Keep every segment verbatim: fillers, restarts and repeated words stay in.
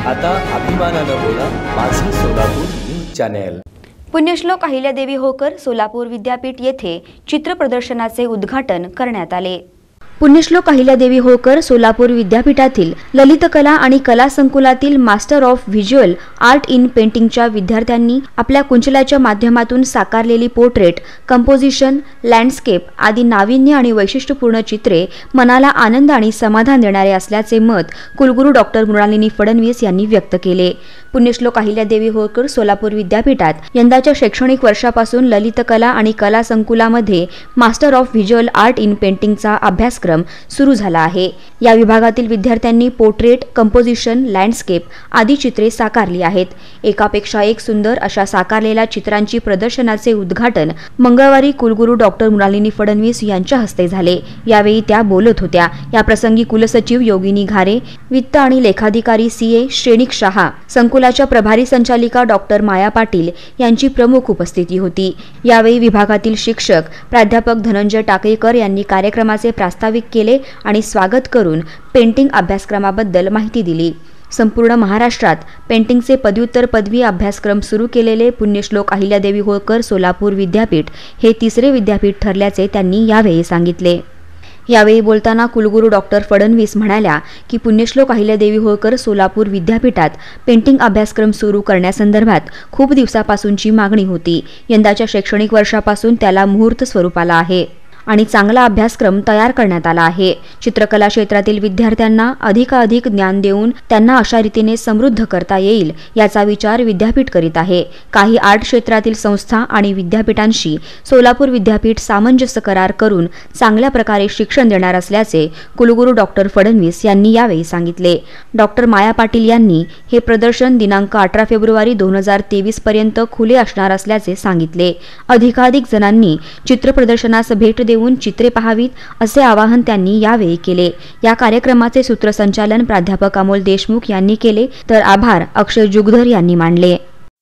आता अभिमानानं बोला माझं सोलापूर न्यूज चॅनेल। पुण्यश्लोक अहिल्यादेवी होळकर सोलापूर विद्यापीठ येथे चित्र प्रदर्शनाचे उद्घाटन करण्यात आले। पुण्यश्लोक अहिल्यादेवी होळकर सोलापूर विद्यापीठातील ललित कला आणि कला संकुलातील master of visual art in पेंटिंगच्या विद्यार्थ्यांनी आपल्या कुंचल्याच्या माध्यमातून साकारलेली पोर्ट्रेट, कंपोजिशन, लँडस्केप आदी नाविन्य आणि वैशिष्ट्यपूर्ण चित्रे मनाला आनंद आणि समाधान देणारे असल्याचे मत कुलगुरू डॉक्टर मृणालिनी फडणवीस यांनी व्यक्त केले। पुण्यश्लोक अहिल्यादेवी होळकर सोलापूर विद्यापीठात यंदाच्या शैक्षणिक वर्षापासून ललित कला आणि कला संकुलामध्ये master of visual art in पेंटिंगचा अभ्यासक्रम सुरू झाला आहे। या विभागातील विद्यार्थ्यांनी पोर्ट्रेट, कंपोजिशन, लँडस्केप आदी चित्रे साकारली आहेत। एकापेक्षा एक सुंदर अशा साकारलेल्या चित्रांची प्रदर्शनाचे उद्घाटन मंगळवारी कुलगुरू डॉक्टर मृणालिनी फडणवीस यांच्या हस्ते झाले। यावेळी त्या बोलत होत्या। या प्रसंगी कुलसचिव योगिनी घारे, वित्त आणि लेखाधिकारी सी ए श्रेणिक शहा, संकुलाच्या प्रभारी संचालिका डॉक्टर माया पाटील यांची प्रमुख उपस्थिती होती। यावेळी विभागातील शिक्षक प्राध्यापक धनंजय टाकेकर यांनी कार्यक्रमाचे प्रास्ताविक केले आणि स्वागत करून पेंटिंग अभ्यासक्रमाबद्दल माहिती दिली। संपूर्ण महाराष्ट्रात पेंटिंगचे पदव्युत्तर पदवी अभ्यासक्रम सुरू केलेले पुण्यश्लोक अहिल्यादेवी होळकर सोलापूर विद्यापीठ हे तिसरे विद्यापीठ ठरल्याचे त्यांनी यावेळी सांगितले। यावेळी बोलताना कुलगुरू डॉक्टर फडणवीस म्हणाल्या की पुण्यश्लोक अहिल्यादेवी होळकर सोलापूर विद्यापीठात पेंटिंग अभ्यासक्रम सुरू करण्यासंदर्भात खूप दिवसापासूनची मागणी होती। यंदाच्या शैक्षणिक वर्षापासून त्याला मुहूर्त स्वरूप आला आहे आणि चांगला अभ्यासक्रम तयार करण्यात आला आहे। चित्रकला क्षेत्रातील विद्यार्थ्यांना अधिकाधिक ज्ञान देऊन त्यांना अशा रीतीने समृद्ध करता येईल याचा विचार विद्यापीठ करीत आहे। काही आर्ट क्षेत्रातील संस्था आणि विद्यापीठांशी सोलापूर विद्यापीठ सामंजस्य करार करून चांगल्या प्रकारे शिक्षण देणार असल्याचे कुलगुरू डॉक्टर फडणवीस यांनी यावेळी सांगितले। डॉक्टर माया पाटील यांनी हे प्रदर्शन दिनांक अठरा फेब्रुवारी दोन हजार तेवीस पर्यंत खुले असणार असल्याचे सांगितले। अधिकाधिक जणांनी चित्र प्रदर्शनास भेट देऊन चित्रे पाहावीत असे आवाहन त्यांनी यावेळी केले। या कार्यक्रमाचे सूत्रसंचालन प्राध्यापक अमोल देशमुख यांनी केले तर आभार अक्षय जुगधर यांनी मानले।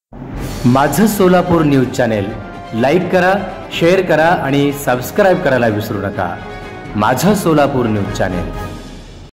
माझं सोलापूर न्यूज चॅनेल लाईक करा, शेअर करा आणि सबस्क्राइब करायला विसरू नका। माझं सोलापूर न्यूज चॅनेल।